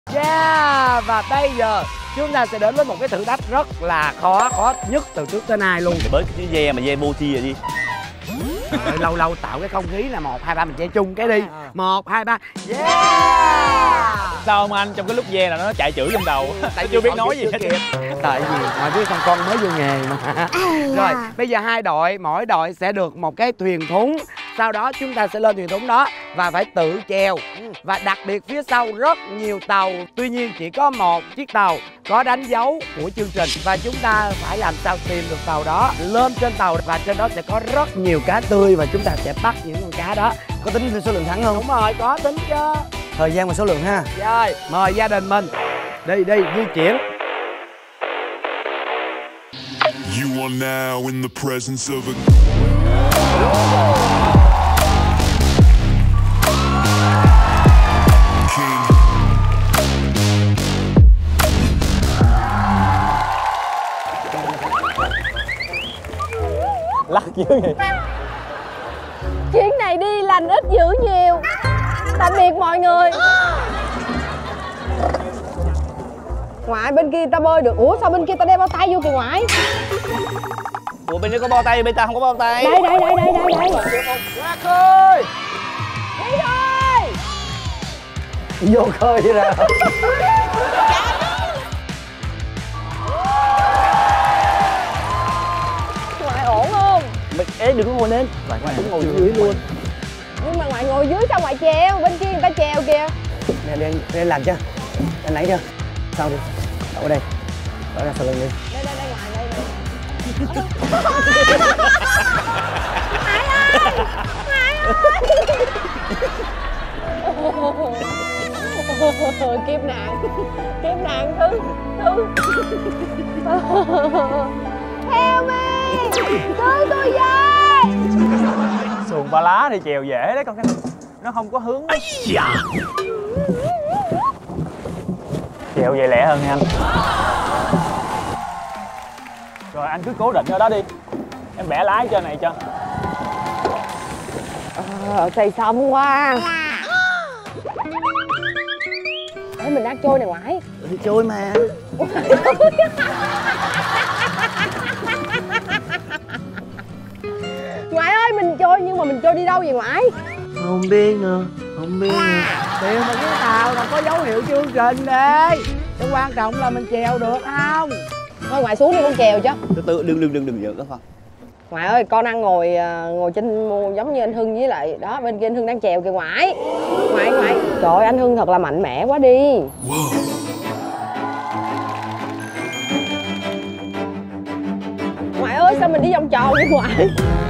Yeah, và bây giờ chúng ta sẽ đến với một cái thử thách rất là khó nhất từ trước tới nay luôn. Để bớt cái chữ ve mà ve vô chi rồi đi. Rồi, lâu lâu tạo cái không khí là 1, 2, 3 mình chơi chung cái đi. 1, 2, 3. Yeah. Sao không anh? Trong cái lúc ve là nó chạy chữ trong đầu. Tại chưa biết nói gì hết. Tại vì ngoài biết con mới vô nghề mà. Rồi, bây giờ hai đội, mỗi đội sẽ được một cái thuyền thúng. Sau đó chúng ta sẽ lên thuyền thúng đó và phải tự chèo. Và đặc biệt phía sau rất nhiều tàu. Tuy nhiên chỉ có một chiếc tàu có đánh dấu của chương trình. Và chúng ta phải làm sao tìm được tàu đó, lên trên tàu. Và trên đó sẽ có rất nhiều cá tươi và chúng ta sẽ bắt những con cá đó. Có tính theo số lượng thắng không? Đúng rồi, có tính chứ. Thời gian và số lượng ha. Rồi, mời gia đình mình đi di chuyển. You are now in the presence of a king. Lắc dữ vậy. Chuyến này đi lành ít dữ nhiều. Tạm biệt mọi người. Ngoại, bên kia ta bơi được. Ủa sao bên kia ta đeo bao tay vô kìa ngoại? Ủa bên đây có bao tay, bên ta không có bao tay. Đây. Quát ơi! Đi thôi! Vô khơi chứ ra. Ngoại ổn không? Mày ế đừng có ngồi lên. Ngoại cũng ngồi dưới luôn. Nhưng mà ngoại ngồi dưới sao ngoại treo? Bên kia người ta treo kìa. Lên làm chưa? Lên nãy chưa? Sao đi? Đậu ở đây. Đậu ra sau lưng đi. Đây ngoại đây. Kiếp nạn thứ theo mi cứu tôi với. Xuồng ba lá thì chèo dễ đấy, con cái nó không có hướng. Chèo về lẹ hơn nha anh. Rồi anh cứ cố định ở đó đi, em bẻ lái trên này cho. Xây xong quá. Để mình đang trôi này ngoại. Thì trôi mà. Ngoại ơi, mình trôi nhưng mà mình trôi đi đâu vậy ngoại? Không biết nữa. Tìm một cái tàu là có dấu hiệu chương trình đi. Cái quan trọng là mình chèo được không? Thôi ngoại xuống đi con chèo chứ. Từ từ đừng giỡn đó Phong. Ngoại ơi, con đang ngồi trên giống như anh Hưng với lại đó bên kia anh Hưng đang chèo kìa ngoại. Ngoại. Trời ơi, anh Hưng thật là mạnh mẽ quá đi. Ngoại ơi, sao mình đi vòng tròn vậy ngoại?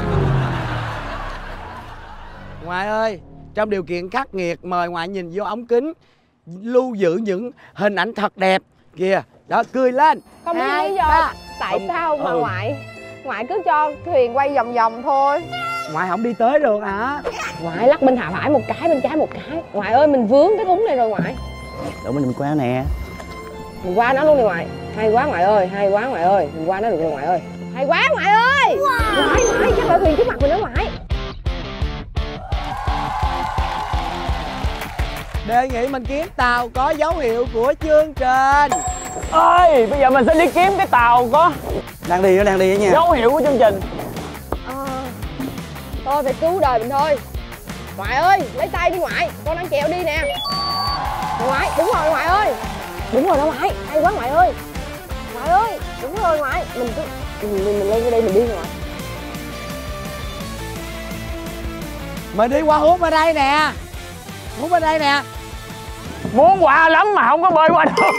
Ngoại ơi, trong điều kiện khắc nghiệt mời ngoại nhìn vô ống kính lưu giữ những hình ảnh thật đẹp kìa. Đó, cười lên. Không biết lý do tại sao mà ngoại cứ cho thuyền quay vòng vòng thôi. Ngoại không đi tới được hả? Ngoại lắc bên phải một cái, bên trái một cái. Ngoại ơi, mình vướng cái thúng này rồi ngoại. Đâu mình qua nè. Mình qua nó luôn đi ngoại. Hay quá ngoại ơi, mình qua nó được rồi ngoại ơi. Hay quá ngoại ơi. Ngoại, cái đội thuyền trước mặt mình đó ngoại. Đề nghị mình kiếm tàu có dấu hiệu của chương trình. Ơi, bây giờ mình sẽ đi kiếm cái tàu có Đang đi đó nha. dấu hiệu của chương trình. Tôi phải cứu đời mình thôi. Ngoại ơi, lấy tay đi ngoại. Con đang chèo đi nè. Ngoại, đúng rồi ngoại ơi. Đúng rồi đó ngoại, hay quá ngoại ơi. Ngoại ơi, đúng rồi ngoại. Mình lên cái đây mình đi ngoại. Mình đi qua hướng bên đây nè. Hướng bên đây nè. Muốn qua lắm mà không có bơi qua được.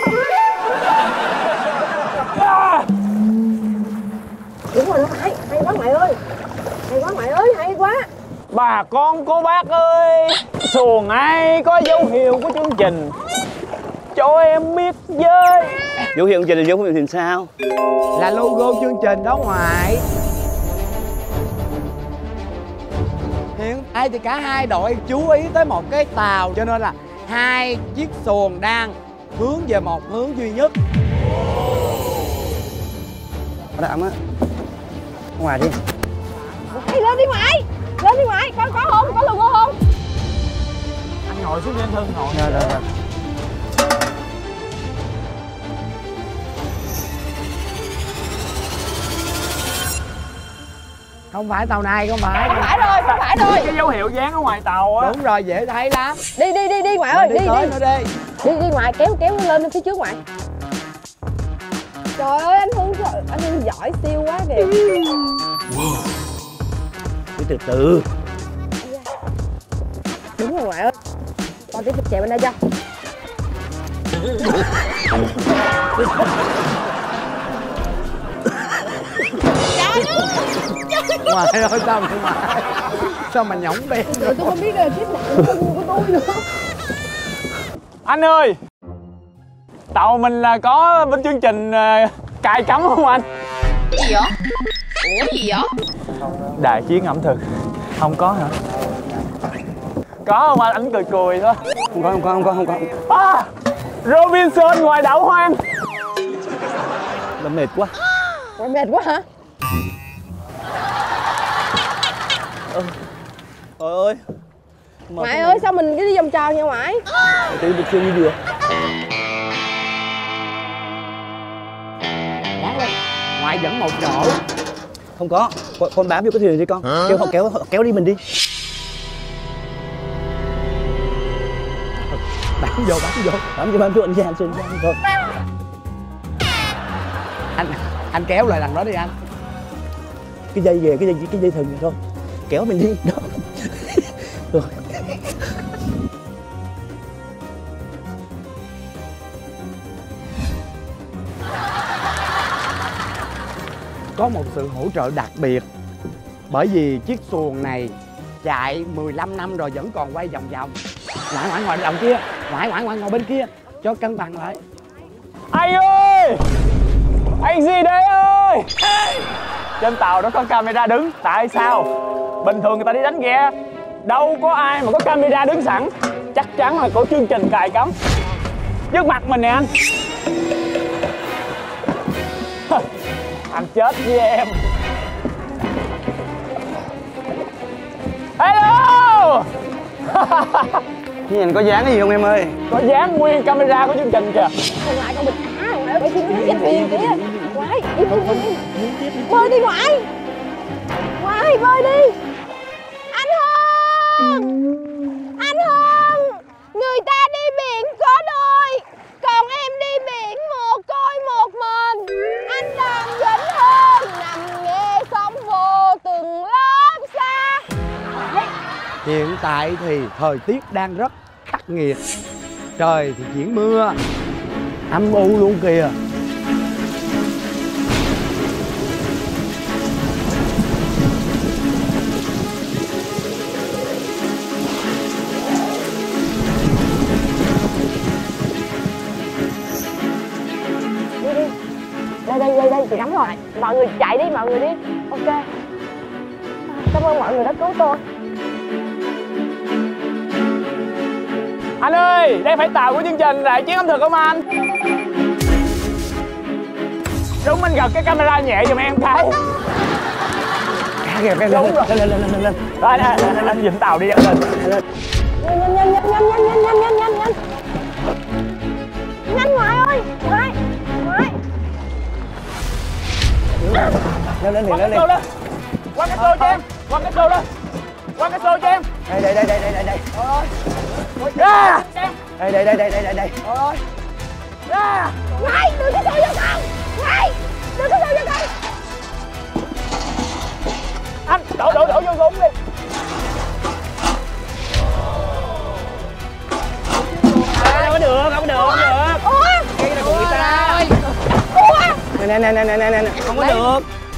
Đúng rồi đó ngoại, hay quá ngoại ơi. Hay quá. Bà con cô bác ơi, xuồng ai có dấu hiệu của chương trình cho em biết với. Dấu hiệu chương trình là dấu hiệu thì sao? Là logo chương trình đó ngoại. Hiện nay thì cả hai đội chú ý tới một cái tàu, cho nên là hai chiếc xuồng đang hướng về một hướng duy nhất. Ở đạm á. Ngoài đi. Lên đi ngoại. Có không? Có logo không? Anh ngồi xuống đi anh Hưng ngồi. Rồi. Không phải tàu này, không phải. Không phải rồi, không phải rồi. Cái dấu hiệu dán ở ngoài tàu á. Đúng rồi, dễ thấy lắm. Đi ngoại ơi, đi tới nữa đi. Đi ngoại, kéo nó lên phía trước ngoại. Trời ơi, anh Hưng giỏi siêu quá kìa. Cứ từ từ. Đúng rồi ngoại ơi. Con tiếp tục chèo bên đây cho. Ngoài ơi, sao mà ngoài? Sao mà nhõng bé Tôi không biết là chiếc nặng của tôi nữa. Anh ơi, tàu mình là có bên chương trình cài cắm không anh? Gì vậy? Ủa gì vậy? Đại chiến ẩm thực. Không có hả? Có không anh? Anh cười cười thôi. Không có. À, Robinson ngoài đảo hoang. Là mệt quá. Ngoại mệt quá hả? Trời ơi. Ngoại ơi, sao mình cứ đi vòng tròn nha ngoại? Tự được siêu như vừa. Quán lên. Ngoại dẫn một chỗ. Không có. Con bám vô cái thuyền đi con. Kéo đi mình đi. Bám vô. Bám vô anh Giang thôi. Anh kéo lại đằng đó đi anh. Cái dây về, cái dây thừng này thôi. Kéo mình đi. Đó. Rồi. Có một sự hỗ trợ đặc biệt. Bởi vì chiếc xuồng này chạy 15 năm rồi vẫn còn quay vòng vòng. Ngoại đồng kia. Ngoại ngồi bên kia cho cân bằng lại. Anh ơi! Anh gì đấy ơi! Trên tàu đó có camera đứng. Tại sao? Bình thường người ta đi đánh ghe, đâu có ai mà có camera đứng sẵn. Chắc chắn là có chương trình cài cắm trước mặt mình nè anh. Anh chết với em. Hello! Cái nhìn có dán cái gì không em ơi? Có dán nguyên camera của chương trình kìa. Ngoại con bị phá ngoại ơi, xin cái thuyền kìa. Ngoại, im. Bơi đi ngoại. Ngoại, bơi đi. Anh Hưng, người ta đi biển có đôi, còn em đi biển một coi một mình. Anh Đàm Vĩnh Hưng nằm nghe sóng vô từng lớp xa. Hiện tại thì thời tiết đang rất khắc nghiệt. Trời thì chuyển mưa, âm u luôn kìa. Đây, chị cắm rồi. Mọi người chạy đi, mọi người đi. Ok. Cảm ơn mọi người đã cứu tôi. Anh ơi, đây phải tàu của chương trình Đại chiến ẩm thực không anh? Đúng, mình gặp cái camera nhẹ giùm em cái. Kìa, lên. Rồi, anh dừng tàu đi, anh lên. Nhanh ngoại ơi, ngoại. Lên. Quăng cái xô cho em. Quăng cái xô cho em. Đây. Ra. Đây. Ra. Ngoại, đừng có xô vô con. Ngoại, đừng có xô vô con. Anh đổ vô gúng đi. Không được. Ủa? Cái này của người ta. Ủa? Nè. Không có được.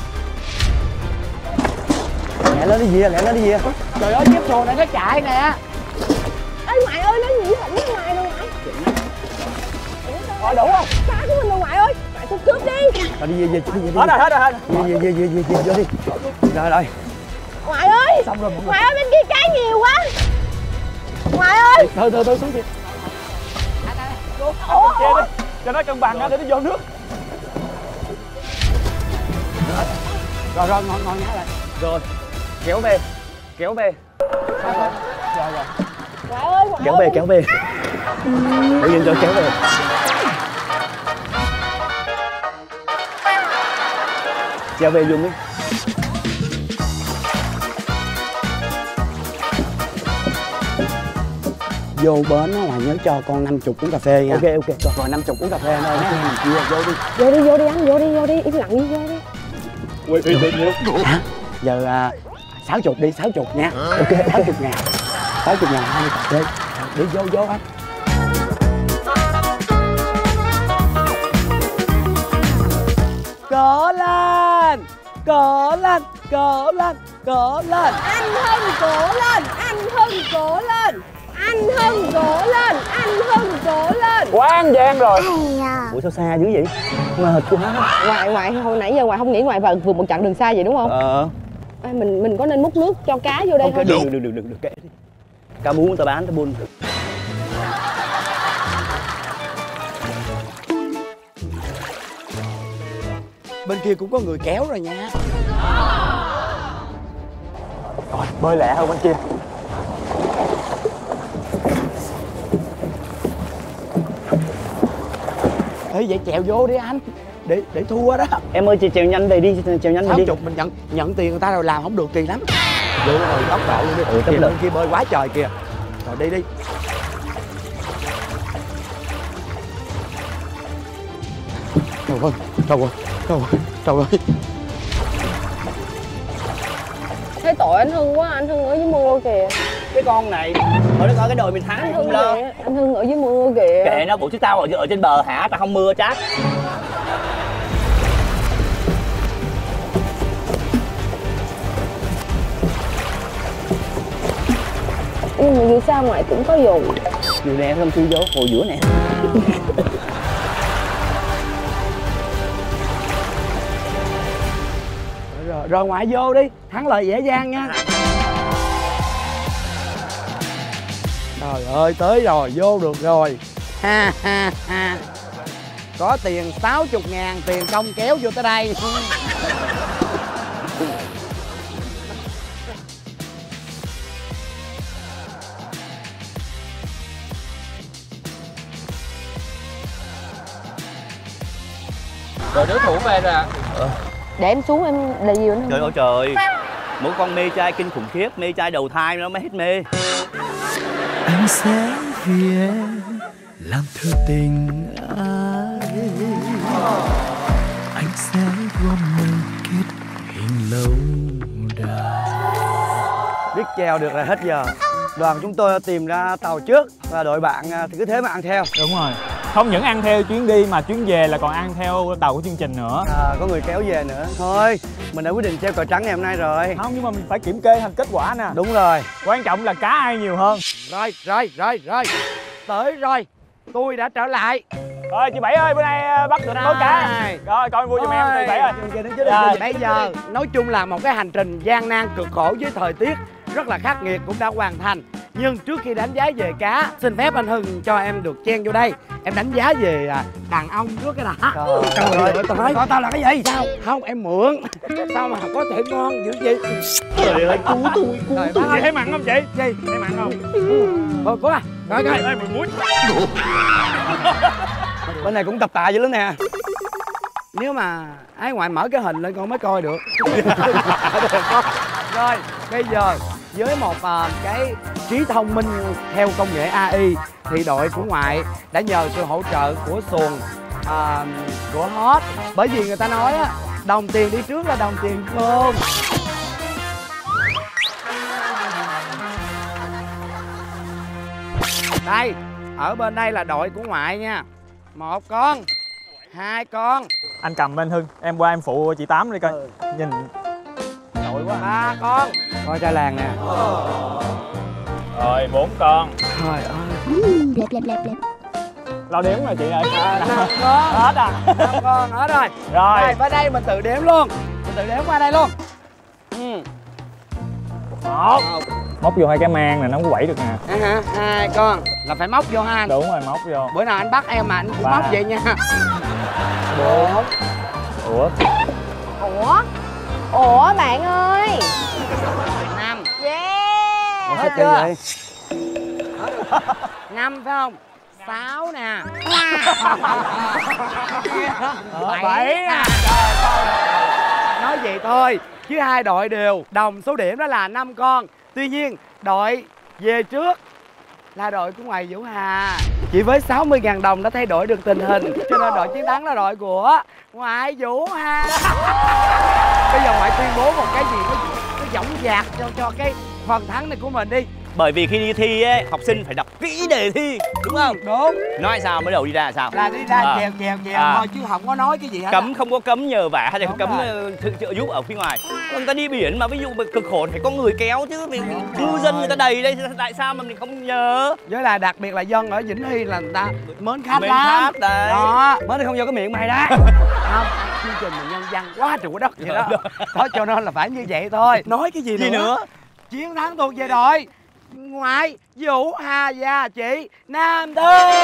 Lẹ nó đi gì? Trời ơi, chiếc xuồng này nó chạy nè. Ê ngoại ơi, nó gì hỏng cái ngoài rồi ngoại. Rồi đủ không? Phá của mình rồi ngoại ơi. Ngoại cút cướp đi. Rồi đi về. Hết rồi. Về vô đi. Rồi. Ngoại ơi. Xong rồi. Ngoại ơi, bên kia cá nhiều quá. Ngoại ơi. Thôi xuống kia. Chê đi, cho nó cân bằng ra để nó vô nước. Rồi ngon nhá lại. Rồi. Kéo về. Ngoại ơi, ngoại Kéo về. Tự nhiên cho kéo về. Kéo về dùng đi. vô bến á là nhớ cho con 50 uống cà phê nha. Ok. Rồi 50 uống cà phê thôi mấy anh mình chia vô đi. Vô đi anh, vô đi, im lặng đi, vô đi. Hả? Giờ 60 đi, 60 nha. Ok, 60 ngàn. 60 ngàn 20 cà phê. Đi vô anh. Cỡ lên, cỡ lên, cỡ lên, cỡ lên. Anh Hưng cổ lên, anh Hưng cổ lên, anh Hưng cổ lên, anh Hưng cổ lên. Quán gian rồi. Ủa sao xa dữ vậy? Mệt quá. Ngoại hồi nãy giờ Ngoại không nghĩ Ngoại vào vượt một chặng đường xa vậy đúng không? Ê, mình có nên múc nước cho cá vô đây không? Được kệ đi. Cá bún người ta bán, ta buôn. Bên kia cũng có người kéo rồi nha. Rồi, bơi lẹ hơn bên kia. Ê vậy chèo vô đi anh, để thua đó. Em ơi, chèo nhanh về đi, chèo nhanh về đi. 60 mình nhận tiền người ta rồi làm không được tiền lắm. Vô rồi tốc độ luôn đi. Kìa, bên kia bơi quá trời kìa. Rồi đi. Trời ơi. Thấy tội anh Hưng quá, anh Hưng ở dưới mưa kìa. Cái con này thôi nó coi cái đồi mình thắng không lo. Anh Hưng ở dưới mưa kìa. Kệ nó, bộ chứ tao ở trên bờ hả, tao không mưa chắc. Nhưng mà vì sao Ngoại cũng có dùng. Điều nè, không chui vô, hồ giữa nè. Rồi Ngoại vô đi, thắng lợi dễ dàng nha. Trời ơi, tới rồi, vô được rồi. Ha. Có tiền 60 ngàn, tiền công kéo vô tới đây. Rồi đối thủ về rồi ạ. Để em xuống em là gì anh? Trời ơi trời, mỗi con mê trai kinh khủng khiếp, mê trai đầu thai nó mới hết mê. Anh sẽ vì em làm thơ tình ai, anh sẽ gom mình kết hình lâu đài. Biết chèo được là hết giờ. Đoàn chúng tôi tìm ra tàu trước và đội bạn thì cứ thế mà ăn theo. Đúng rồi. Không những ăn theo chuyến đi mà chuyến về là còn ăn theo tàu của chương trình nữa. Có người kéo về nữa. Thôi, mình đã quyết định treo cờ trắng ngày hôm nay rồi. Không, nhưng mà mình phải kiểm kê thành kết quả nè. Đúng rồi. Quan trọng là cá ai nhiều hơn. Rồi. Tới rồi, tôi đã trở lại. Rồi chị Bảy ơi, bữa nay bắt được mớ cá. Rồi coi vui giùm em chị Bảy ơi. Rồi, bây giờ nói chung là một cái hành trình gian nan cực khổ với thời tiết rất là khắc nghiệt cũng đã hoàn thành. Nhưng trước khi đánh giá về cá, xin phép anh Hưng cho em được chen vô đây. Em đánh giá về đàn ông trước cái đã. Trời ơi, coi tao là cái gì? Sao? Không, em mượn. Sao mà có thể ngon dữ vậy? Trời ơi, cứu tôi. Chị thấy mặn không chị? Thấy mặn không? Có à. Rồi. Đây mình muối. Bên này cũng tập tạ dữ lắm nè. Nếu mà Ái Ngoại mở cái hình lên con mới coi được. Rồi, bây giờ với một cái trí thông minh theo công nghệ AI thì đội của Ngoại đã nhờ sự hỗ trợ của xuồng của Hot. Bởi vì người ta nói á, đồng tiền đi trước là đồng tiền khôn. Đây, ở bên đây là đội của Ngoại nha. 1 con, 2 con. Anh cầm bên Hưng, em qua em phụ chị Tám đi coi. Nhìn Đội quá. 3 con. Coi trai làng nè. rồi 4 con. Trời ơi. Lo đếm rồi chị ơi. 5 con. Hết à. 5 con hết rồi. Rồi. Đây, bên đây mình tự đếm luôn. Mình tự đếm qua đây luôn. 1. Móc vô 2 cái mang này nó không có quẩy được nè. 2 con là phải móc vô ha anh. Đúng rồi, móc vô. Bữa nào anh bắt em mà anh cũng 3. móc vậy nha. 4. Ủa bạn ơi. 5. Yeah. Hết chưa? 5 phải không? 6 nè. 7 nè. Nói vậy thôi chứ hai đội đều đồng số điểm đó là 5 con. Tuy nhiên đội về trước là đội của Ngoại Vũ Hà. Chỉ với 60.000 đồng đã thay đổi được tình hình, cho nên đội chiến thắng là đội của Ngoại Vũ Hà. Bây giờ Ngoại tuyên bố một cái gì nó dõng dạc cho cái phần thắng này của mình đi. Bởi vì khi đi thi ấy, học sinh phải đọc kỹ đề thi, đúng không? Đúng. Nói sao mới đầu đi ra sao? Là đi ra chèo thôi chứ không có nói cái gì hết. Cấm không có cấm nhờ vả hay là Đúng cấm rồi. trợ giúp ở phía ngoài. Người ta đi biển mà ví dụ mà cực khổ phải có người kéo chứ, vì ngư dân người ta đầy đây, tại sao mà mình không nhớ? Với là đặc biệt là dân ở Vĩnh Hy là người ta mến khách Mến lắm. khách đấy. Đó. Mới thì không vô cái miệng mày đó. Không, chương trình mà nhân văn quá trời quá đất vậy đó. Đó cho nên là phải như vậy thôi. Nói cái gì nữa? Chiến thắng thuộc về đội Ngoại Vũ Hà và chị Nam Thư.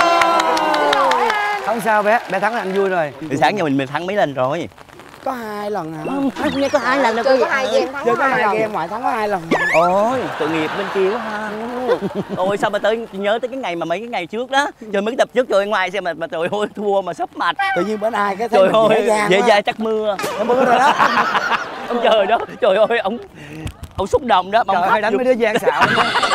Không sao bé thắng là anh vui rồi. Từ sáng giờ mình thắng mấy lần rồi. Có 2 lần hả? Nghe có 2 lần đâu. Chơi có 2 game thắng Chơi có 2 lần. game, Ngoại thắng có 2 lần. Ôi, tội nghiệp bên kia quá ha. Ôi sao mà tới nhớ tới cái ngày mà mấy cái ngày trước đó. Rồi mấy cái tập trước rồi ngoài xem mà trời ơi thua mà sấp mặt. Tự nhiên bữa nay cái thấy Trời mình ơi, dễ dàng chắc mưa. Nó mưa rồi đó. Ông trời đó, trời ơi ông xúc động đó, Trời ơi đánh mấy đứa gian xạo.